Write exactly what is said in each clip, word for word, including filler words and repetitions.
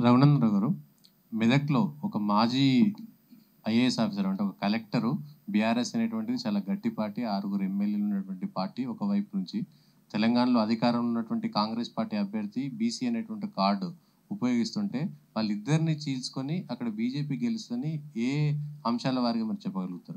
రఘునందన్ గారు, మెదక్లో ఒక మాజీ ఐఏఎస్ ఆఫీసర్ అంటే ఒక కలెక్టరు బీఆర్ఎస్ అనేటువంటిది చాలా గట్టి పార్టీ, ఆరుగురు ఎమ్మెల్యేలు ఉన్నటువంటి పార్టీ ఒకవైపు నుంచి, తెలంగాణలో అధికారంలో ఉన్నటువంటి కాంగ్రెస్ పార్టీ అభ్యర్థి బీసీ అనేటువంటి కార్డు ఉపయోగిస్తుంటే వాళ్ళిద్దరిని చీల్చుకొని అక్కడ బీజేపీ గెలుస్తుందని ఏ అంశాల వారిగా మీరు చెప్పగలుగుతారు?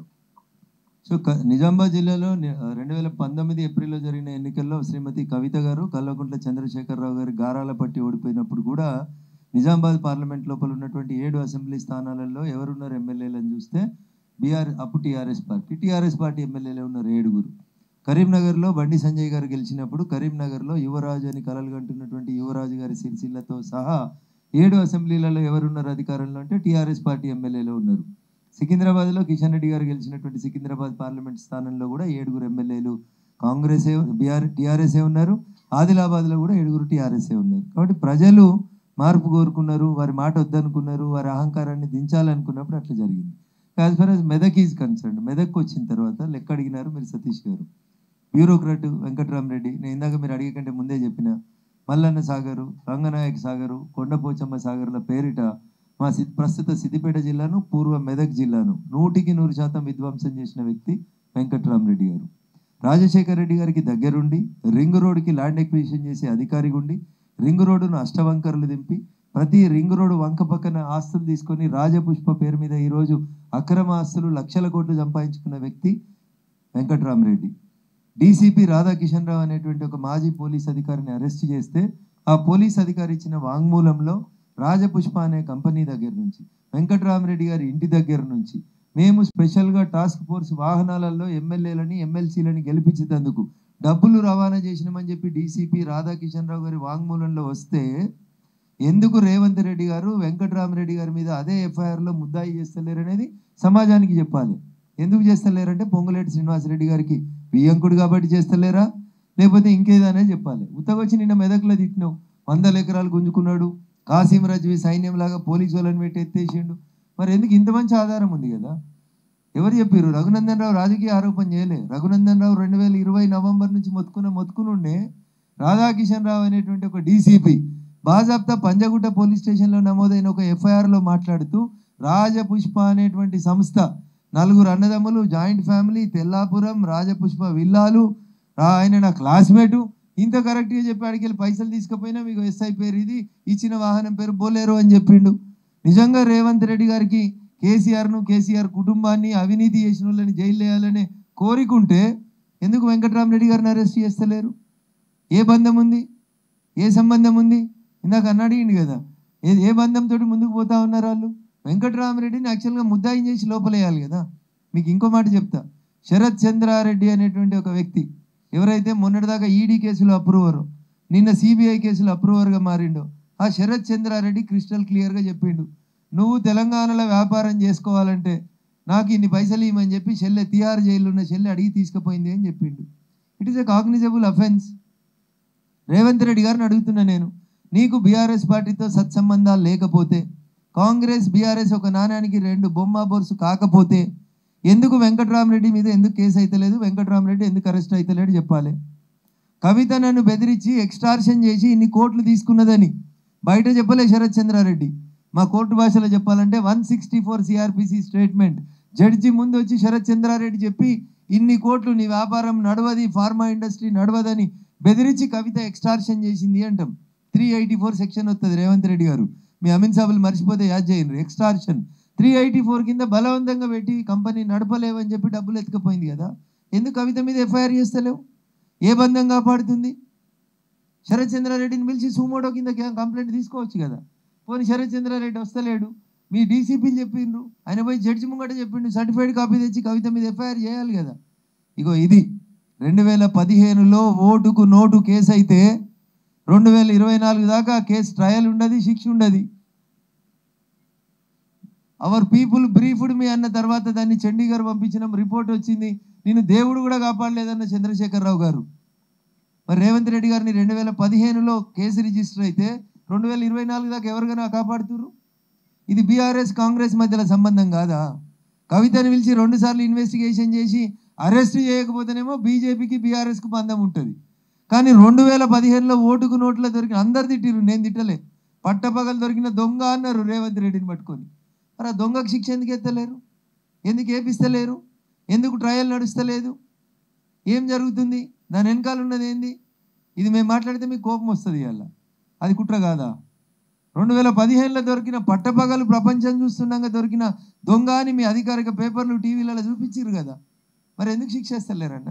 సో నిజామాబాద్ జిల్లాలో రెండు వేల పంతొమ్మిది ఏప్రిల్లో జరిగిన ఎన్నికల్లో శ్రీమతి కవిత గారు కల్వకుంట్ల చంద్రశేఖరరావు గారి గారాల పట్టి ఓడిపోయినప్పుడు కూడా నిజామాబాద్ పార్లమెంట్ లోపల ఉన్నటువంటి ఏడు అసెంబ్లీ స్థానాలలో ఎవరున్నారు ఎమ్మెల్యేలను చూస్తే బీఆర్ అప్పుడు టీఆర్ఎస్ పార్టీ టీఆర్ఎస్ పార్టీ ఎమ్మెల్యేలు ఉన్నారు ఏడుగురు. కరీంనగర్లో బండి సంజయ్ గారు గెలిచినప్పుడు కరీంనగర్లో యువరాజు అని కలలు కంటున్నటువంటి యువరాజు గారి సిరిసిల్లతో సహా ఏడు అసెంబ్లీలలో ఎవరున్నారు అధికారంలో అంటే టీఆర్ఎస్ పార్టీ ఎమ్మెల్యేలు ఉన్నారు. సికింద్రాబాద్లో కిషన్ రెడ్డి గారు గెలిచినటువంటి సికింద్రాబాద్ పార్లమెంట్ స్థానంలో కూడా ఏడుగురు ఎమ్మెల్యేలు కాంగ్రెసే బీఆర్ టీఆర్ఎస్ఏ ఉన్నారు. ఆదిలాబాద్లో కూడా ఏడుగురు టీఆర్ఎస్ఏ ఉన్నారు. కాబట్టి ప్రజలు మార్పు కోరుకున్నారు, వారి మాట వద్దనుకున్నారు, వారి అహంకారాన్ని దించాలనుకున్నప్పుడు అట్లా జరిగింది. As far as Medak is concern, Medak వచ్చిన తర్వాత లెక్క అడిగినారు మీరు సతీష్ గారు, బ్యూరోక్రాట్ వెంకట్రామరెడ్డి, నేను ఇందాక మీరు అడిగే కంటే ముందే చెప్పిన మల్లన్న సాగరు, రంగనాయక సాగరు, కొండపోచమ్మ సాగర్ల పేరిట మా సి ప్రస్తుత సిద్దిపేట జిల్లాను, పూర్వ మెదక్ జిల్లాను నూటికి నూరు శాతం విధ్వంసం చేసిన వ్యక్తి వెంకట్రామరెడ్డి గారు. రాజశేఖర్ రెడ్డి గారికి దగ్గరుండి రింగ్ రోడ్డుకి ల్యాండ్ ఎక్విజిషన్ చేసి అధికారిగా ఉండి రింగ్ రోడ్డును అష్టవంకరలు దింపి ప్రతి రింగ్ రోడ్డు వంక పక్కన ఆస్తులు తీసుకొని రాజపుష్ప పేరు మీద ఈరోజు అక్రమ ఆస్తులు లక్షల కోట్లు సంపాదించుకున్న వ్యక్తి వెంకట్రామరెడ్డి. డీసీపీ రాధాకిషన్ రావు అనేటువంటి ఒక మాజీ పోలీస్ అధికారిని అరెస్ట్ చేస్తే ఆ పోలీస్ అధికారి ఇచ్చిన వాంగ్మూలంలో రాజపుష్ప అనే కంపెనీ దగ్గర నుంచి, వెంకట్రామరెడ్డి గారి ఇంటి దగ్గర నుంచి మేము స్పెషల్గా టాస్క్ ఫోర్స్ వాహనాలలో ఎమ్మెల్యేలని ఎమ్మెల్సీలని గెలిపించేందుకు డబ్బులు రవాణా చేసినామని చెప్పి డీసీపీ రాధాకిషన్ రావు గారి వాంగ్మూలంలో వస్తే ఎందుకు రేవంత్ రెడ్డి గారు వెంకట్రామరెడ్డి గారి మీద అదే ఎఫ్ఐఆర్లో ముద్దాయి చేస్తలేరు అనేది సమాజానికి చెప్పాలి. ఎందుకు చేస్తలేరంటే పొంగులేటి శ్రీనివాసరెడ్డి గారికి వియ్యంకుడు కాబట్టి చేస్తలేరా, లేకపోతే ఇంకేదనే చెప్పాలి. ఉత్తగొచ్చి నిన్న మెదక్లో తిట్టినావు, వందల ఎకరాలు గుంజుకున్నాడు, కాసిం రజ్వీ సైన్యం లాగా పోలీసు వాళ్ళని పెట్టి ఎత్తేసిండు. మరి ఎందుకు ఇంత మంచి ఆధారం ఉంది కదా? ఎవరు చెప్పారు? రఘునందన్ రావు రాజకీయ ఆరోపణ చేయలే. రఘునందన్ రావు రెండు వేల ఇరవై నవంబర్ నుంచి మొత్తుకున్న మొత్తుకునుండే రాధాకిషన్ రావు అనేటువంటి ఒక డీసీపీ బాజాబ్తా పంజగుట్ట పోలీస్ స్టేషన్లో నమోదైన ఒక ఎఫ్ఐఆర్లో మాట్లాడుతూ రాజపుష్ప అనేటువంటి సంస్థ నలుగురు అన్నదమ్ములు జాయింట్ ఫ్యామిలీ తెల్లాపురం రాజపుష్ప విల్లాలు, ఆయన నా క్లాస్మేటు, ఇంత కరెక్ట్గా చెప్పి అడిగి పైసలు తీసుకుపోయినా మీకు ఎస్ఐ పేరు ఇది, ఇచ్చిన వాహనం పేరు బోలేరు అని చెప్పిండు. నిజంగా రేవంత్ రెడ్డి గారికి కేసీఆర్ను కేసీఆర్ కుటుంబాన్ని అవినీతి చేసిన వాళ్ళని జైలు వేయాలనే కోరికుంటే ఎందుకు వెంకట్రామరెడ్డి గారిని అరెస్ట్ చేస్తలేరు? ఏ బంధం ఉంది, ఏ సంబంధం ఉంది? ఇందాక అన్నాడు కదా, ఏ ఏ బంధంతో ముందుకు పోతా ఉన్నారు వాళ్ళు? వెంకట్రామరెడ్డిని యాక్చువల్గా ముద్దాయి చేసి లోపలేయాలి కదా. మీకు ఇంకో మాట చెప్తా, శరత్ చంద్రారెడ్డి అనేటువంటి ఒక వ్యక్తి ఎవరైతే మొన్నటిదాకా ఈడీ కేసులో అప్రూవరు, నిన్న సిబిఐ కేసులో అప్రూవర్గా మారిండో, ఆ శరత్ చంద్రారెడ్డి క్రిస్టల్ క్లియర్గా చెప్పిండు, నువ్వు తెలంగాణలో వ్యాపారం చేసుకోవాలంటే నాకు ఇన్ని పైసలు ఇవ్వమని చెప్పి చెల్లె తిహార్ జైల్లో ఉన్న చెల్లె అడిగి తీసుకుపోయింది అని చెప్పిండు. It is a cognizable offence. Revanth Reddy గారిని అడుగుతున్నా నేను, నీకు బీఆర్ఎస్ పార్టీతో సత్సంబంధాలు లేకపోతే, కాంగ్రెస్ బీఆర్ఎస్ ఒక నాణ్యానికి రెండు బొమ్మ బొరుసు కాకపోతే ఎందుకు వెంకట్రామరెడ్డి మీద ఎందుకు కేసు అయితలేదు, వెంకట్రామరెడ్డి ఎందుకు అరెస్ట్ అయితలేడు చెప్పాలి. కవిత నన్ను బెదిరించి ఎక్స్టార్షన్ చేసి ఇన్ని కోట్లు తీసుకున్నదని బయట చెప్పలే శరత్ చంద్రారెడ్డి. మా కోర్టు భాషలో చెప్పాలంటే one sixty four CrPC statement judge ముందు వచ్చి శరత్ చంద్రారెడ్డి చెప్పి ఇన్ని కోట్లు నీ వ్యాపారం నడవది, ఫార్మా ఇండస్ట్రీ నడవదని బెదిరించి కవిత ఎక్స్టార్షన్ చేసింది అంటాం. త్రీ ఎయిటీ ఫోర్ సెక్షన్ వస్తుంది. రేవంత్ రెడ్డి గారు మీ అమిత్ సాబులు మర్చిపోతే యాద్ చేయండి. ఎక్స్టార్షన్ త్రీ ఎయిటీ ఫోర్ కింద బలవంతంగా పెట్టి కంపెనీ నడపలేవని చెప్పి డబ్బులు ఎత్తుకుపోయింది కదా. ఎందుకు కవిత మీద ఎఫ్ఐఆర్ చేస్తలేవు? ఏ బంధం కాపాడుతుంది? శరత్ చంద్రారెడ్డిని పిలిచి సుమోటో కింద కంప్లైంట్ తీసుకోవచ్చు కదా. పోనీ శరత్ చంద్రారెడ్డి వస్తలేడు, మీ డీసీపీలు చెప్పిండ్రు, ఆయన పోయి జడ్జి ముంగట చెప్పిండు, సర్టిఫైడ్ కాపీ తెచ్చి కవిత మీద ఎఫ్ఐఆర్ చేయాలి కదా. ఇగో ఇది రెండు వేల పదిహేనులో ఓటుకు నోటు కేసు అయితే రెండు వేల ఇరవై నాలుగు దాకా కేసు ట్రయల్ ఉండదు, శిక్ష ఉండదు. అవర్ పీపుల్ బ్రీఫ్డ్ మీ అన్న తర్వాత దాన్ని చండీగఢ్ పంపించినాం, రిపోర్ట్ వచ్చింది, నేను దేవుడు కూడా కాపాడలేదన్న చంద్రశేఖరరావు గారు. మరి రేవంత్ రెడ్డి గారిని రెండు వేల పదిహేనులో కేసు రిజిస్టర్ అయితే రెండు వేల ఇరవై నాలుగు దాకా ఎవరికైనా కాపాడుతున్నారు? ఇది బీఆర్ఎస్ కాంగ్రెస్ మధ్యలో సంబంధం కాదా? కవితను పిలిచి రెండు సార్లు ఇన్వెస్టిగేషన్ చేసి అరెస్ట్ చేయకపోతేనేమో బీజేపీకి బీఆర్ఎస్కు బంధం ఉంటుంది. కానీ రెండు వేల పదిహేనులో ఓటుకు నోట్లో దొరికి అందరు తిట్టిరు, నేను తిట్టలే, పట్టపగలు దొరికిన దొంగ అన్నారు రేవంత్ రెడ్డిని పట్టుకొని. మరి ఆ దొంగకు శిక్ష ఎందుకు ఎత్తలేరు? ఎందుకు ఏపిస్తలేరు? ఎందుకు ట్రయల్ నడుస్తలేదు? ఏం జరుగుతుంది? దాని వెనకాల ఉన్నది ఏంది? ఇది మేము మాట్లాడితే మీకు కోపం వస్తుంది. ఇవాళ అది కుట్ర కాదా? రెండు వేల పదిహేనులో దొరికిన పట్టపగలు ప్రపంచం చూస్తున్నాక దొరికిన దొంగ అని మీ అధికారిక పేపర్లు టీవీలలో చూపించారు కదా. మరి ఎందుకు శిక్ష ఇస్తలేరన్న?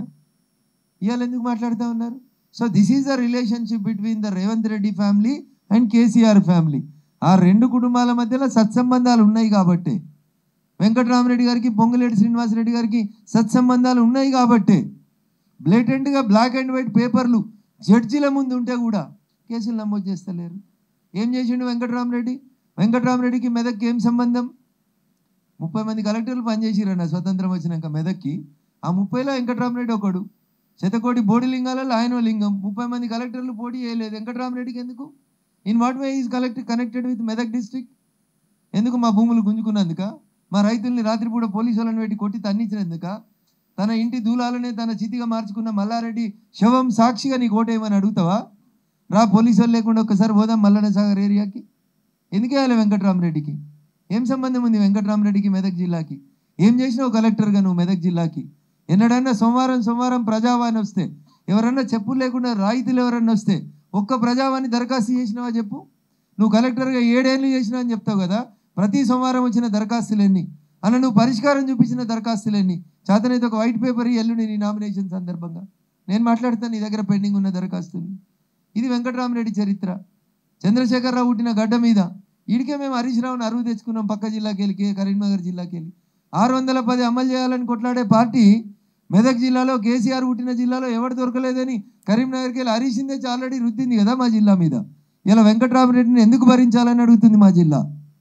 ఇవాళ ఎందుకు మాట్లాడుతూ ఉన్నారు? So this is the relationship between the Revanth Reddy family and KCR family. ఆ రెండు కుటుంబాల మధ్యలో సత్సంబంధాలు ఉన్నాయి కాబట్టి, వెంకటరామరెడ్డి గారికి పొంగులేటి శ్రీనివాసరెడ్డి గారికి సత్సంబంధాలు ఉన్నాయి కాబట్టి బ్లేటెంట్గా బ్లాక్ అండ్ వైట్ పేపర్లు జడ్జిల ముందు ఉంటే కూడా కేసులు నమోదు చేస్తలేరు. ఏం చేసిండు వెంకటరామరెడ్డి? వెంకటరామరెడ్డికి మెదక్కి ఏం సంబంధం? ముప్పై మంది కలెక్టర్లు పనిచేసిరన్న స్వతంత్రం వచ్చినాక మెదక్కి. ఆ ముప్పైలో వెంకటరామరెడ్డి ఒకడు. శతకోటి బోడి లింగాలలో ఆయన లింగం. ముప్పై మంది కలెక్టర్లు పోటీ చేయలేదు. వెంకటరామరెడ్డికి ఎందుకు? In what way is collect connected with Medak district? ఎందుకు? మా భూములు గుంజుకున్నందుక? మా రైతుల్ని రాత్రిపూట పోలీసు వాళ్ళని పెట్టి కొట్టి తన్నించినందుక? తన ఇంటి దూలాలనే తన చితిగా మార్చుకున్న మల్లారెడ్డి శవం సాక్షిగా నీకు ఓటేయమని అడుగుతావా? రా పోలీసు వాళ్ళు లేకుండా ఒక్కసారి పోదాం మల్లన్న సాగర్ ఏరియాకి. ఎందుకేయాలి వెంకటరామరెడ్డికి? ఏం సంబంధం ఉంది వెంకటరామరెడ్డికి మెదక్ జిల్లాకి? ఏం చేసినావు కలెక్టర్గా నువ్వు మెదక్ జిల్లాకి? ఎన్నడన్నా సోమవారం సోమవారం ప్రజావాణి వస్తే, ఎవరన్నా చెప్పులు లేకుండా రాయితీలు ఎవరన్నా వస్తే ఒక్క ప్రజావాణి దరఖాస్తు చేసినావా చెప్పు? నువ్వు కలెక్టర్గా ఏడేళ్ళు చేసినావు అని చెప్తావు కదా. ప్రతి సోమవారం వచ్చిన దరఖాస్తులన్నీ, అలా నువ్వు పరిష్కారం చూపించిన దరఖాస్తులన్నీ, చేతనైతే ఒక వైట్ పేపర్ ఎల్లుండి నీ నామినేషన్ సందర్భంగా నేను మాట్లాడతాను నీ దగ్గర పెండింగ్ ఉన్న దరఖాస్తులు. ఇది వెంకటరామరెడ్డి చరిత్ర. చంద్రశేఖరరావు పుట్టిన గడ్డ మీద ఈడికే మేము హరీష్ రావుని అరువు తెచ్చుకున్నాం పక్క జిల్లాకి వెళ్ళి, కరీంనగర్ జిల్లాకి వెళ్ళి. ఆరు వందల పది అమలు చేయాలని కొట్లాడే పార్టీ మెదక్ జిల్లాలో, కేసీఆర్ పుట్టిన జిల్లాలో ఎవరు దొరకలేదని కరీంనగర్కి వెళ్ళి హరీష్ తెచ్చి ఆల్రెడీ రుద్దింది కదా మా జిల్లా మీద. ఇలా వెంకటరామరెడ్డిని ఎందుకు భరించాలని అడుగుతుంది మా జిల్లా.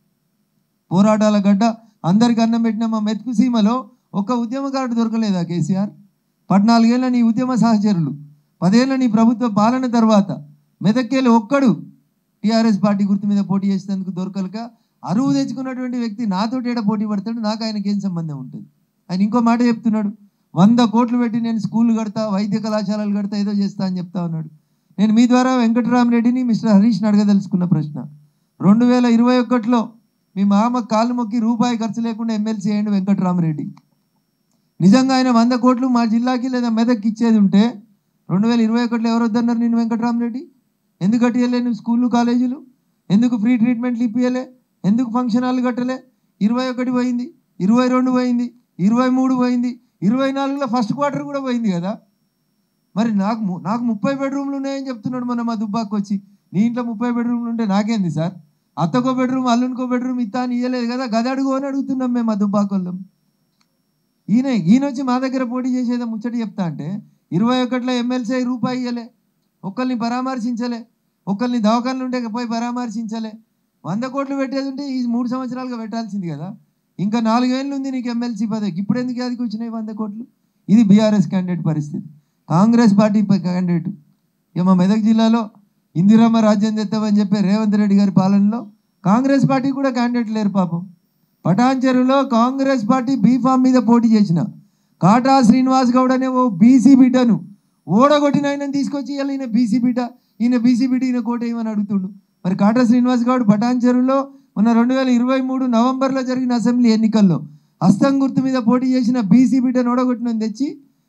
పోరాటాల గడ్డ, అందరికి అన్నం పెట్టిన మా మెతుకు సీమలో ఒక్క ఉద్యమకారుడు దొరకలేదా కేసీఆర్? పద్నాలుగేళ్ల నీ ఉద్యమ సహచరులు, పదేళ్ల నీ ప్రభుత్వ పాలన తర్వాత మెదక్కేళ్ళు ఒక్కడు టీఆర్ఎస్ పార్టీ గుర్తు మీద పోటీ చేసేందుకు దొరకలేక అరువు తెచ్చుకున్నటువంటి వ్యక్తి నాతోటి ఏడ పోటీ పడతాడు? నాకు ఆయనకి ఏం సంబంధం ఉంటుంది? ఆయన ఇంకో మాట చెప్తున్నాడు, వంద కోట్లు పెట్టి నేను స్కూళ్ళు కడతా, వైద్య కళాశాలలు కడతా, ఏదో చేస్తా అని చెప్తా ఉన్నాడు. నేను మీ ద్వారా వెంకటరామరెడ్డిని, మిస్టర్ హరీష్ని అడగదలుచుకున్న ప్రశ్న, రెండు వేల ఇరవై ఒకటిలో మీ మామ కాళ్ళు మొక్కి రూపాయి ఖర్చు లేకుండా ఎమ్మెల్సీ అయ్యండి వెంకటరామరెడ్డి. నిజంగా ఆయన వంద కోట్లు మా జిల్లాకి లేదా మెదక్కి ఇచ్చేది ఉంటే రెండు వేల ఇరవై ఒకటిలో ఎవరు వద్దన్నారు నేను వెంకటరామరెడ్డి? ఎందుకు కట్టియలే నువ్వు స్కూళ్ళు కాలేజీలు? ఎందుకు ఫ్రీ ట్రీట్మెంట్లు ఇప్పియలే? ఎందుకు ఫంక్షన్ హాల్ కట్టలే? ఇరవై ఒకటి పోయింది, ఇరవై రెండు పోయింది, ఇరవై మూడు పోయింది, ఇరవై నాలుగులో ఫస్ట్ క్వార్టర్ కూడా పోయింది కదా. మరి నాకు నాకు ముప్పై బెడ్రూమ్లు ఉన్నాయని చెప్తున్నాడు మన మా దుబ్బాకి వచ్చి. నీ ఇంట్లో ముప్పై బెడ్రూమ్లు ఉంటే నాకేంది సార్? అత్తకో బెడ్రూమ్, అల్లునికో బెడ్రూమ్ ఇస్తా అని ఇవ్వలేదు కదా, గది అడుగు అని అడుగుతున్నాం మేము మా దుబ్బాకోళ్ళం. ఈయన ఈయన వచ్చి మా దగ్గర పోటీ చేసేదో ముచ్చట చెప్తా అంటే ఇరవై ఒకటిలో ఎమ్మెల్సీ రూపాయి ఇవ్వలే, ఒక్కరిని పరామర్శించలే, ఒక్కరిని దవాఖానలు ఉంటే పోయి పరామర్శించలే. వంద కోట్లు పెట్టేది ఉంటే ఈ మూడు సంవత్సరాలుగా పెట్టాల్సింది కదా. ఇంకా నాలుగేళ్ళు ఉంది నీకు ఎమ్మెల్సీ పదవికి, ఇప్పుడు ఎందుకు అదికి వచ్చినాయి వంద కోట్లు? ఇది బీఆర్ఎస్ క్యాండిడేట్ పరిస్థితి. కాంగ్రెస్ పార్టీ క్యాండిడేట్ ఇక మా మెదక్ జిల్లాలో ఇందిరమ్మ రాజ్యం తెస్తామని చెప్పే రేవంత్ రెడ్డి గారి పాలనలో కాంగ్రెస్ పార్టీ కూడా క్యాండిడేట్ లేరు పాపం. పటాన్చెరులో కాంగ్రెస్ పార్టీ బీఫామ్ మీద పోటీ చేసిన కాటా శ్రీనివాస్ గౌడ్ అనే ఓ బీసీ బిడ్డను ఓడగొట్టిన ఆయనను తీసుకొచ్చి ఇలా ఈయన బీసీ బిడ్డ, ఈయన బీసీ బిడ్డ, ఈయన కోట ఏమని అడుగుతుండు. మరి కాటా శ్రీనివాస్ గౌడ్ పటాన్చెరులో మొన్న రెండు వేల ఇరవై మూడు నవంబర్లో జరిగిన అసెంబ్లీ ఎన్నికల్లో హస్తం గుర్తు మీద పోటీ చేసిన బీసీ బిడ్డను ఓడగొట్టిన తెచ్చి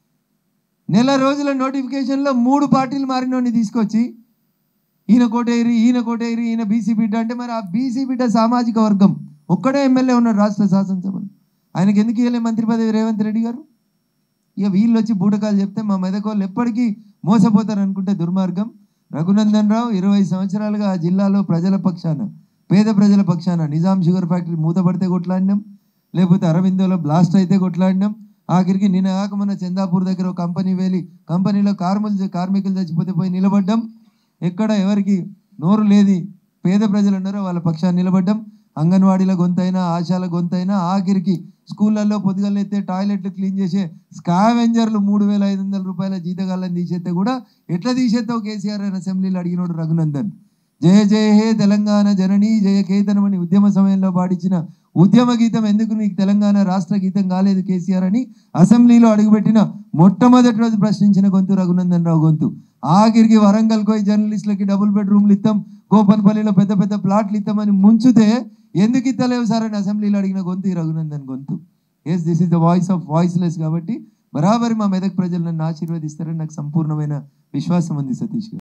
నెల రోజుల నోటిఫికేషన్లో మూడు పార్టీలు మారినోని తీసుకొచ్చి ఈయన కోటేరి, ఈయన కోటేరి, ఈయన బీసీ బిడ్డ అంటే మరి ఆ బీసీ బిడ్డ సామాజిక వర్గం ఒక్కడే ఎమ్మెల్యే ఉన్నాడు రాష్ట్ర శాసనసభలో. ఆయనకి ఎందుకు ఇవ్వలే మంత్రి పదవి రేవంత్ రెడ్డి గారు? ఇక వీళ్ళు వచ్చి బూటకాలు చెప్తే మా మెదక్ వాళ్ళు ఎప్పటికీ మోసపోతారు అనుకుంటే దుర్మార్గం. రఘునందన్ రావు ఇరవై సంవత్సరాలుగా ఆ జిల్లాలో ప్రజల పక్షాన, పేద ప్రజల పక్షాన నిజాం షుగర్ ఫ్యాక్టరీ మూతపడితే కొట్లాడినాం, లేకపోతే అరవిందోలో బ్లాస్ట్ అయితే కొట్లాడినాం. ఆఖరికి నిన్న కాక మన చందాపూర్ దగ్గర ఒక కంపెనీ వేలి కంపెనీలో కార్మికులు కార్మికులు చచ్చిపోతే పోయి నిలబడ్డాం. ఎక్కడ ఎవరికి నోరు లేది పేద ప్రజలు ఉన్నారో వాళ్ళ పక్షాన్ని నిలబడ్డాం. అంగన్వాడీల గొంతైనా, ఆశాల గొంతైనా, ఆఖరికి స్కూళ్ళల్లో పొద్దుగలైతే టాయిలెట్లు క్లీన్ చేసే స్కావెంజర్లు మూడు వేల ఐదు వందల రూపాయల జీతగాళ్ళని తీసేస్తే కూడా ఎట్లా తీసేస్తావు కేసీఆర్ అని అసెంబ్లీలో అడిగినోడు రఘునందన్. జయ జయ హే తెలంగాణ జననీ జయ కేతనమని ఉద్యమ సమయంలో పాడించిన ఉద్యమ గీతం ఎందుకు నీకు తెలంగాణ రాష్ట్ర గీతం కాలేదు కేసీఆర్ అని అసెంబ్లీలో అడుగుపెట్టిన మొట్టమొదటి రోజు ప్రశ్నించిన గొంతు రఘునందన్ రావు గొంతు. ఆఖరికి వరంగల్ పోయి జర్నలిస్టులకి డబుల్ బెడ్రూమ్లు ఇస్తాం, కోపన్పల్లిలో పెద్ద పెద్ద ప్లాట్లు ఇద్దామని ముంచుతే ఎందుకు ఇస్తలేవు సార్ అని అసెంబ్లీలో అడిగిన గొంతు ఈ రఘునందన్ గొంతు. Yes, this is the voice of voiceless. కాబట్టి బరాబరి మా మెదక్ ప్రజలు నన్ను ఆశీర్వదిస్తారని నాకు సంపూర్ణమైన విశ్వాసం ఉంది సతీష్ గారు.